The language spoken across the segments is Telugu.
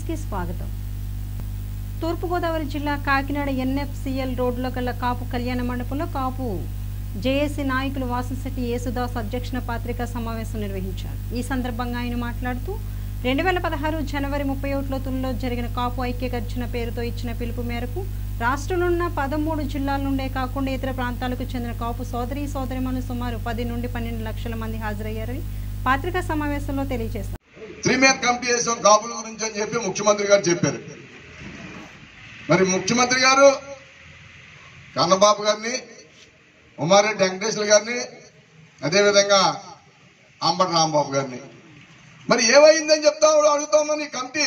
కి స్వాగతం. తూర్పుగోదావరి జిల్లా కాకినాడ ఎన్ఎఫ్సిఎల్ రోడ్లో గల కాపు కళ్యాణ మండపంలో కాపు జేఏసీ నాయకులు వాసంశెట్టి యేసుదాస్ అధ్యక్షన పత్రికా సమావేశం నిర్వహించారు. ఈ సందర్భంగా ఆయన మాట్లాడుతూ 2016 జనవరి 31లో తుల్లో జరిగిన కాపు ఐక్య గర్జన పేరుతో ఇచ్చిన పిలుపు మేరకు రాష్ట్రంలో ఉన్న 13 జిల్లాల నుండే కాకుండా ఇతర ప్రాంతాలకు చెందిన కాపు సోదరీమణులు సుమారు 10 నుండి 12 లక్షల మంది హాజరయ్యారని పత్రికా సమావేశంలో తెలియజేశారు. 3-man కమిటీ చేసాం కాపుల గురించి అని చెప్పి ముఖ్యమంత్రి గారు చెప్పారు. మరి ముఖ్యమంత్రి గారు కన్నబాబు గారిని, ఉమారెడ్డి వెంకటేశ్వర గారిని, అదేవిధంగా అంబటి రాంబాబు గారిని మరి ఏమైందని అడుగుతా ఉన్నాను. ఈ కమిటీ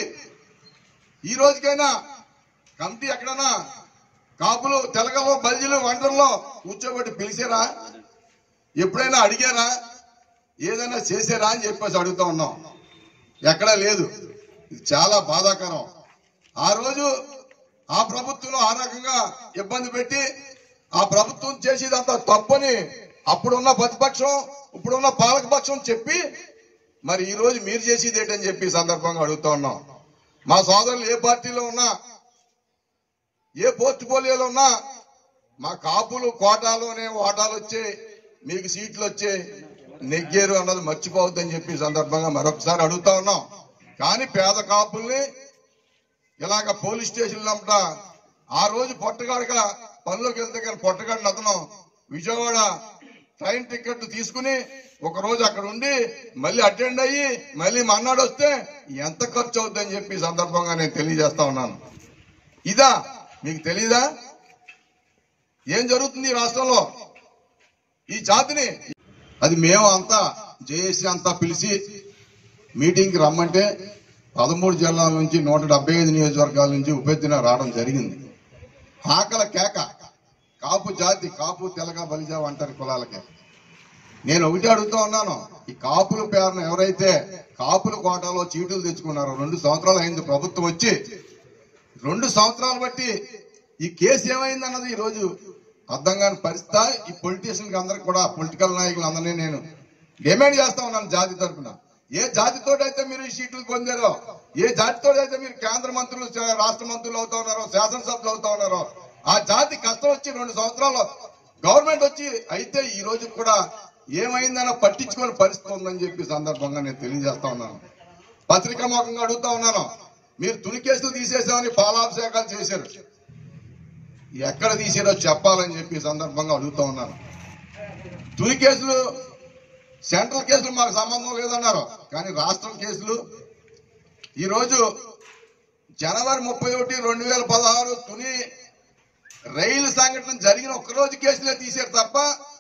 ఈ రోజుకైనా కమిటీ ఎక్కడైనా కాపులు తెలగలో బల్జీలు వండర్లో కూర్చోబెట్టి పిలిచారా? ఎప్పుడైనా అడిగారా? ఏదైనా చేశారా అని చెప్పేసి అడుగుతా ఉన్నాం. ఎక్కడా లేదు. ఇది చాలా బాధాకరం. ఆ రోజు ఆ ప్రభుత్వంలో ఆ రకంగా ఇబ్బంది పెట్టి ఆ ప్రభుత్వం చేసేదంతా తప్పని అప్పుడున్న ప్రతిపక్షం ఇప్పుడున్న పాలకపక్షం చెప్పి మరి ఈ రోజు మీరు చేసేది ఏంటని చెప్పి సందర్భంగా అడుగుతా ఉన్నాం. మా సోదరులు ఏ పార్టీలో ఉన్నా ఏ పోర్ట్ఫోలియోలో ఉన్నా మా కాపులు కోటాలోనే ఓటాలు వచ్చే మీకు సీట్లు వచ్చే నెగ్గారు అన్నది మర్చిపోవద్దని చెప్పి సందర్భంగా మరొకసారి అడుగుతా ఉన్నాం. కానీ పేద కాపుల్ని ఇలాగ పోలీస్ స్టేషన్లో ఆ రోజు పొట్టగాడుగా పనిలోకి వెళ్తే కానీ పొట్టగాడిని అతను విజయవాడ ట్రైన్ టికెట్ తీసుకుని ఒక రోజు అక్కడ ఉండి మళ్ళీ అటెండ్ అయ్యి మళ్ళీ మన్నాడు వస్తే ఎంత ఖర్చు అవుతుందని చెప్పి సందర్భంగా నేను తెలియజేస్తా ఉన్నాను. ఇదా మీకు తెలీదా ఏం జరుగుతుంది ఈ రాష్ట్రంలో? ఈ జాతిని అది మేము అంతా జేఏసీ అంతా పిలిచి మీటింగ్కి రమ్మంటే 13 జిల్లాల నుంచి 175 నియోజకవర్గాల నుంచి ఉపేదిన రావడం జరిగింది. ఆకల కేక కాపు జాతి, కాపు తెలగ బలిజ అంటారు కులాలకే. నేను ఒకటి అడుగుతా ఉన్నాను. ఈ కాపుల పేరున ఎవరైతే కాపుల కోటాలో చీటులు తెచ్చుకున్నారో 2 సంవత్సరాలు అయింది ప్రభుత్వం వచ్చి. 2 సంవత్సరాలు బట్టి ఈ కేసు ఏమైందన్నది ఈ రోజు అర్థం కాని పరిస్థితి. ఈ పొలిటీషియన్కి అందరికి కూడా పొలిటికల్ నాయకులందరినీ నేను డిమాండ్ చేస్తా ఉన్నాను జాతి తరఫున. ఏ జాతితోటైతే మీరు ఈ సీట్లు పొందారో, ఏ జాతితోటైతే మీరు కేంద్ర మంత్రులు రాష్ట్ర మంత్రులు అవుతా ఉన్నారో, శాసనసభ్యులు అవుతా ఉన్నారో, ఆ జాతి కష్టం వచ్చి 2 సంవత్సరాలు గవర్నమెంట్ వచ్చి అయితే ఈ రోజు కూడా ఏమైందన్న పట్టించుకునే పరిస్థితి ఉందని చెప్పి సందర్భంగా నేను తెలియజేస్తా ఉన్నాను. పత్రికాముఖంగా అడుగుతా ఉన్నాను. మీరు తుని కేసులు తీసేసామని పాలాభిషేకాలు చేశారు. ఎక్కడ తీసారో చెప్పాలని చెప్పి సందర్భంగా అడుగుతా ఉన్నాను. తుని కేసులు సెంట్రల్ కేసులు మాకు సంబంధం లేదన్నారు. కానీ రాష్ట్రం కేసులు ఈరోజు జనవరి 31, 2016 తుని రైలు సంఘటన జరిగిన ఒక్కరోజు కేసులే తీశారు తప్ప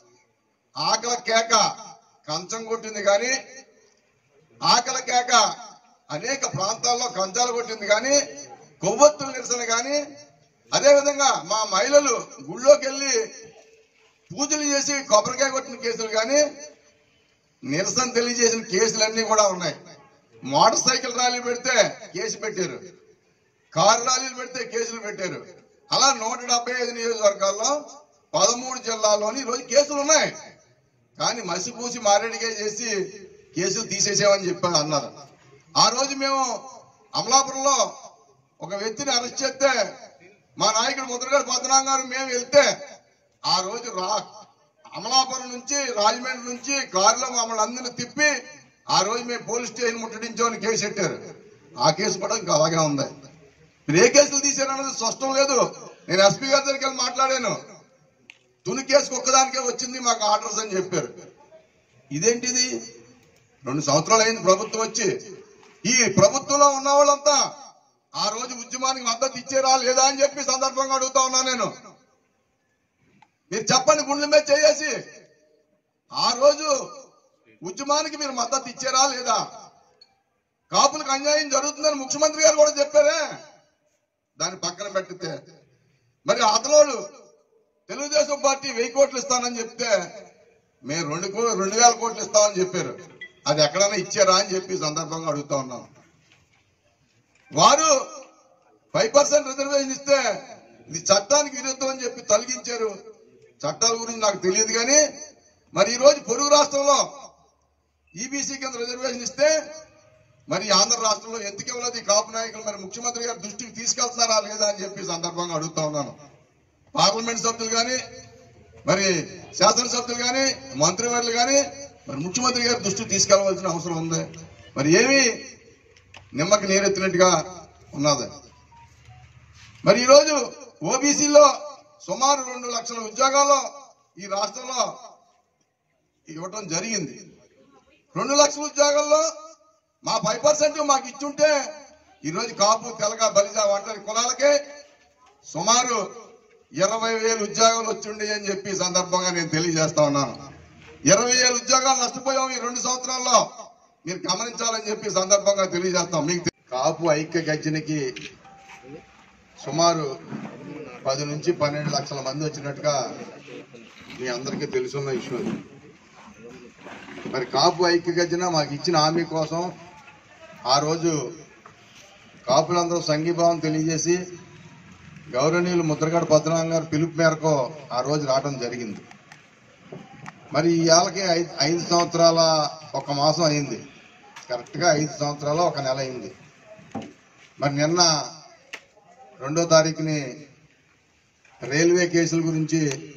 ఆకల కేక కంచం కొట్టింది కానీ, ఆకల కేక అనేక ప్రాంతాల్లో కంచాలు కొట్టింది కానీ, కొవ్వొత్తుల నిరసన కానీ, అదేవిధంగా మా మహిళలు గుళ్ళోకి వెళ్ళి పూజలు చేసి కొబ్బరికాయ కొట్టిన కేసులు కానీ, నిరసన తెలియజేసిన కేసులన్నీ కూడా ఉన్నాయి. మోటార్ సైకిల్ ర్యాలీ పెడితే కేసు పెట్టారు, కారు ర్యాలీలు పెడితే కేసులు పెట్టారు. అలా 175 నియోజకవర్గాల్లో 13 జిల్లాల్లోని ఈరోజు కేసులు ఉన్నాయి. కానీ మసిపూసి మారేడిగా చేసి కేసులు తీసేసామని చెప్పి అన్నారు. ఆ రోజు మేము అమలాపురంలో ఒక వ్యక్తిని అరెస్ట్ చేస్తే మా నాయకుడు ముద్రగడ పద్మనాభం గారు మేము వెళ్తే ఆ రోజు అమలాపురం నుంచి రాజమండ్రి నుంచి కారులో మమ్మల్ని అందరినీ తిప్పి ఆ రోజు మేము పోలీస్ స్టేషన్ ముట్టడించామని కేసు పెట్టారు. ఆ కేసు కూడా ఇంకా అలాగే ఉంది. మీరు ఏ కేసులు తీశారన్నది స్పష్టం లేదు. నేను ఎస్పీ గారి దగ్గరికి వెళ్ళి మాట్లాడాను. తుని కేసుకు ఒక్కదానికే వచ్చింది మాకు ఆర్డర్స్ అని చెప్పారు. ఇదేంటిది? 2 సంవత్సరాలు అయింది ప్రభుత్వం వచ్చి. ఈ ప్రభుత్వంలో ఉన్న వాళ్ళంతా ఆ రోజు ఉద్యమానికి మద్దతు ఇచ్చారా లేదా అని చెప్పి సందర్భంగా అడుగుతా ఉన్నా నేను. మీరు చెప్పండి గుండెల మీద చేసి ఆ రోజు ఉద్యమానికి మీరు మద్దతు ఇచ్చారా లేదా? కాపులకు అన్యాయం జరుగుతుందని ముఖ్యమంత్రి గారు కూడా చెప్పారే. దాన్ని పక్కన పెట్టితే మరి అతలోడు తెలుగుదేశం పార్టీ 1000 కోట్లు ఇస్తానని చెప్తే మేము 2,000 కోట్లు ఇస్తామని చెప్పారు. అది ఎక్కడైనా ఇచ్చారా అని చెప్పి సందర్భంగా అడుగుతా ఉన్నాం. వారు 5% రిజర్వేషన్ ఇస్తే ఇది చట్టానికి విరుద్ధం అని చెప్పి తొలగించారు. చట్టాల గురించి నాకు తెలియదు కానీ మరి ఈ రోజు పొరుగు రాష్ట్రంలో ఈబీసీ కింద రిజర్వేషన్ ఇస్తే మరి ఆంధ్ర రాష్ట్రంలో ఎందుకు ఇవ్వలేదు ఈ కాపు నాయకులు? మరి ముఖ్యమంత్రి గారు దృష్టికి తీసుకెళ్తున్నారా లేదా అని చెప్పి సందర్భంగా అడుగుతా ఉన్నాను. పార్లమెంట్ సభ్యులు కానీ, మరి శాసనసభ్యులు కానీ, మంత్రివర్యులు కానీ మరి ముఖ్యమంత్రి గారు దృష్టికి తీసుకెళ్లవలసిన అవసరం ఉంది. మరి ఏమి నిమ్మకి నీరెత్తినట్టుగా ఉన్నది. మరి ఈరోజు ఓబీసీలో సుమారు 2 లక్షల ఉద్యోగాలు ఈ రాష్ట్రంలో ఇవ్వటం జరిగింది. 2 లక్షల ఉద్యోగాల్లో మా 5% మాకు ఇచ్చుంటే ఈరోజు కాపు, తెలగ, బలిజ, ఒంటరి కులాలకే సుమారు 20,000 ఉద్యోగాలు వచ్చిండే అని చెప్పి సందర్భంగా నేను తెలియజేస్తా ఉన్నాను. 20,000 ఉద్యోగాలు నష్టపోయాం ఈ 2 సంవత్సరాల్లో. మీరు గమనించాలని చెప్పి సందర్భంగా తెలియజేస్తాం. మీకు కాపు ఐక్య గర్జనకి సుమారు 10 నుంచి 12 లక్షల మంది వచ్చినట్టుగా మీ అందరికీ తెలుసున్న ఇష్యూ. మరి కాపు ఐక్య గర్జన మాకు ఇచ్చిన హామీ కోసం ఆ రోజు కాపులందరూ సంఘీభావం తెలియజేసి గౌరవనీయులు ముద్రగడ పద్మనాభం గారు పిలుపు మేరకు ఆ రోజు రావడం జరిగింది. మరి ఇవాళకి 5 సంవత్సరాల 1 మాసం అయింది. కరెక్ట్గా 5 సంవత్సరాల 1 నెల అయింది. మరి నిన్న 2వ తారీఖుని రైల్వే కేసుల గురించి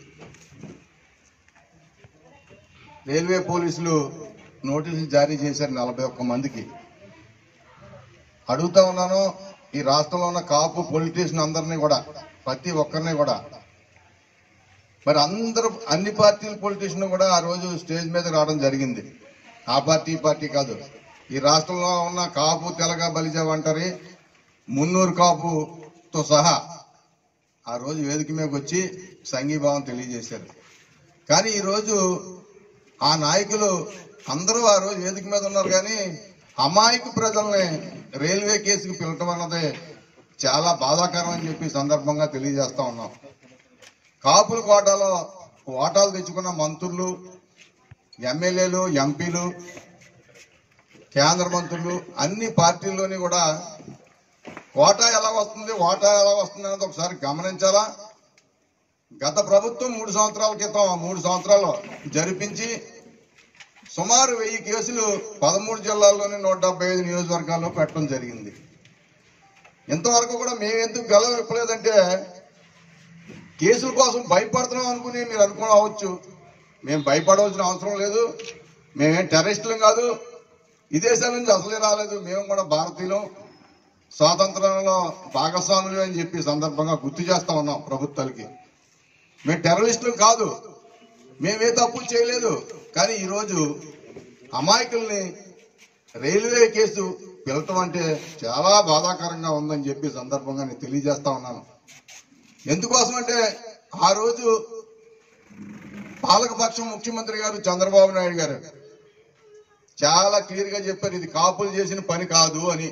రైల్వే పోలీసులు నోటీసులు జారీ చేశారు 41 మందికి. అడుగుతా ఉన్నాను, ఈ రాష్ట్రంలో ఉన్న కాపు పొలిటీషియన్ అందరినీ కూడా, ప్రతి ఒక్కరిని కూడా, మరి అందరూ అన్ని పార్టీల పొలిటీషియన్ కూడా ఆ రోజు స్టేజ్ మీద రావడం జరిగింది. ఆ పార్టీ ఈ పార్టీ కాదు, ఈ రాష్ట్రంలో ఉన్న కాపు, తెలగ, బలిజ, ఒంటరి, మున్నూరు కాపుతో సహా ఆ రోజు వేదిక మీదకి వచ్చి సంఘీభావం తెలియజేశారు. కానీ ఈరోజు ఆ నాయకులు అందరూ ఆ రోజు వేదిక మీద ఉన్నారు, కానీ అమాయక ప్రజల్ని రైల్వే కేసుకు పిలవటం అన్నది చాలా బాధాకరం అని చెప్పి సందర్భంగా తెలియజేస్తా ఉన్నాం. కాపుల కోటాలో ఓటాలు తెచ్చుకున్న మంత్రులు, ఎమ్మెల్యేలు, ఎంపీలు, కేంద్ర మంత్రులు అన్ని పార్టీల్లోని కూడా ఓటా ఎలా వస్తుంది అనేది ఒకసారి గమనించాలా. గత ప్రభుత్వం 3 సంవత్సరాల క్రితం 3 సంవత్సరాలు జరిపించి సుమారు 1000 కేసులు 13 జిల్లాల్లోని 175 నియోజకవర్గాల్లో పెట్టడం జరిగింది. ఇంతవరకు కూడా మేము ఎందుకు గెలవ ఇప్పలేదంటే కేసుల కోసం భయపడుతున్నాం అనుకుని మీరు అనుకోవచ్చు. మేము భయపడవలసిన అవసరం లేదు. మేమేం టెర్రరిస్టులం కాదు, విదేశాల నుంచి అసలే రాలేదు. మేము కూడా భారతీయులం, స్వాతంత్రంలో భాగస్వాములు అని చెప్పి సందర్భంగా గుర్తు చేస్తా ఉన్నాం ప్రభుత్వాలకి. మేము టెర్రరిస్టులు కాదు, మేమే తప్పు చేయలేదు. కానీ ఈరోజు అమాయకుల్ని రైల్వే కేసు పిలవటం అంటే చాలా బాధాకరంగా ఉందని చెప్పి సందర్భంగా నేను తెలియజేస్తా ఉన్నాను. ఎందుకోసం అంటే ఆ రోజు పాలకపక్షం ముఖ్యమంత్రి గారు చంద్రబాబు నాయుడు గారు చాలా క్లియర్ గా చెప్పారు, ఇది కాపులు చేసిన పని కాదు అని.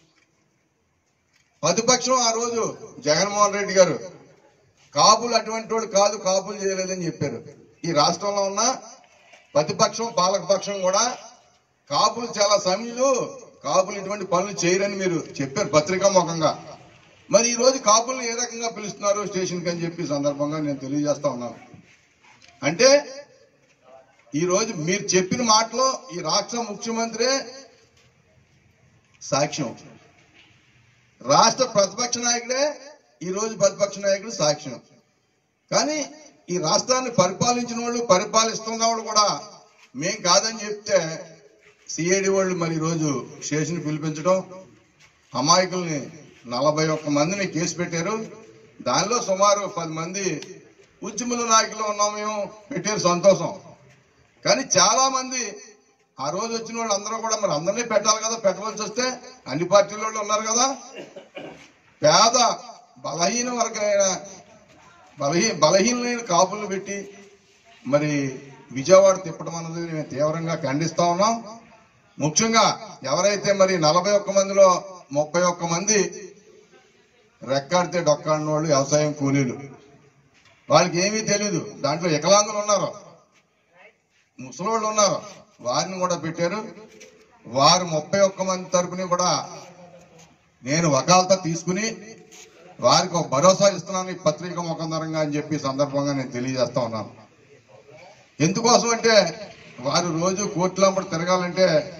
ప్రతిపక్షం ఆ రోజు జగన్మోహన్ రెడ్డి గారు కాపులు అటువంటి వాళ్ళు కాదు, కాపులు చేయలేదని చెప్పారు. ఈ రాష్ట్రంలో ఉన్న ప్రతిపక్షం, పాలకపక్షం కూడా కాపులు చాలా సమయులు, కాపులు ఇటువంటి పనులు చేయరని మీరు చెప్పారు పత్రికా ముఖంగా. మరి ఈ రోజు కాపుల్ని ఏ రకంగా పిలుస్తున్నారు స్టేషన్కి అని చెప్పి సందర్భంగా నేను తెలియజేస్తా ఉన్నాను. అంటే ఈ రోజు మీరు చెప్పిన మాటలో ఈ రాష్ట్ర ముఖ్యమంత్రి సాక్ష్యం, రాష్ట్ర ప్రతిపక్ష నాయకుడే ఈ రోజు ప్రతిపక్ష నాయకుడు సాక్ష్యం. కానీ ఈ రాష్ట్రాన్ని పరిపాలించిన వాళ్ళు, పరిపాలిస్తున్న వాళ్ళు కూడా మేం కాదని చెప్తే సిఐడి వాళ్ళు మరి ఈరోజు స్టేషన్ పిలిపించడం, అమాయకుల్ని 41 మందిని కేసు పెట్టారు. దానిలో సుమారు 10 మంది ఉద్యముల నాయకులు ఉన్నాం మేము, పెట్టారు, సంతోషం. కానీ చాలా మంది ఆ రోజు వచ్చిన వాళ్ళు అందరూ కూడా మరి అందరినీ పెట్టాలి కదా, పెట్టవలసి వస్తే అన్ని పార్టీల వాళ్ళు ఉన్నారు కదా. పేద బలహీన వర్గమైన బలహీనమైన కాపులను పెట్టి మరి విజయవాడ తిప్పడం అన్నది మేము తీవ్రంగా ఖండిస్తా ఉన్నాం. ముఖ్యంగా ఎవరైతే మరి 41 మందిలో 31 మంది రెక్కాడితే డొక్కాడిన వాళ్ళు వ్యవసాయం కూలీలు, వాళ్ళకి ఏమీ తెలీదు. దాంట్లో వికలాంగులు ఉన్నారు, ముసలోళ్ళు ఉన్నారు, వారిని కూడా పెట్టారు. వారు 31 మంది తరపుని కూడా నేను వకాల్తా తీసుకుని వారికి ఒక భరోసా ఇస్తున్నాను ఈ పత్రిక ముఖందరంగా అని చెప్పి సందర్భంగా నేను తెలియజేస్తా ఉన్నాను. ఎందుకోసం అంటే వారు రోజు కోర్టులంపడి తిరగాలంటే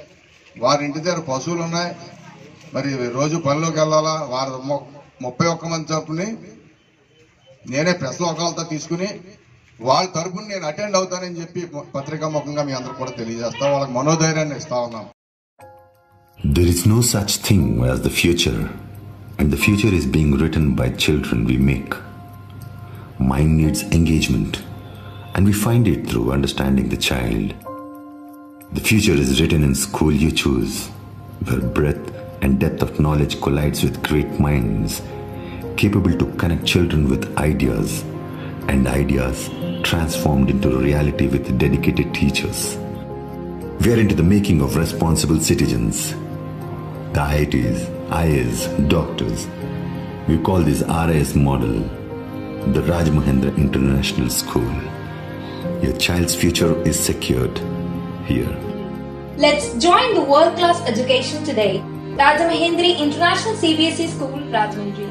వారి ఇంటి దగ్గర పశువులు ఉన్నాయి, మరి రోజు పనిలోకి వెళ్ళాలా, వారు 31 మంది తరపుని నేనే ప్రెస్ లోకాలతో తీసుకుని వాళ్ళ తరపుని నేను అటెండ్ అవుతానని చెప్పి పత్రికా ముఖంగా మీ అందరూ కూడా తెలియజేస్తా, వాళ్ళకి మనోధైర్యాన్ని ఇస్తా ఉన్నాం. There is no such thing as the future, and the future is being written by children we make. Mind needs engagement, and we find it through understanding the child. The future is written in school you choose, where breadth and depth of knowledge collides with great minds, capable to connect children with ideas, and ideas transformed into reality with dedicated teachers. We are into the making of responsible citizens. The IITs, IAS, doctors. We call this RIS model the Rajamahendra International School. Your child's future is secured here. Let's join the world-class education today. Rajamahendra International CBSE School, Rajahmundry.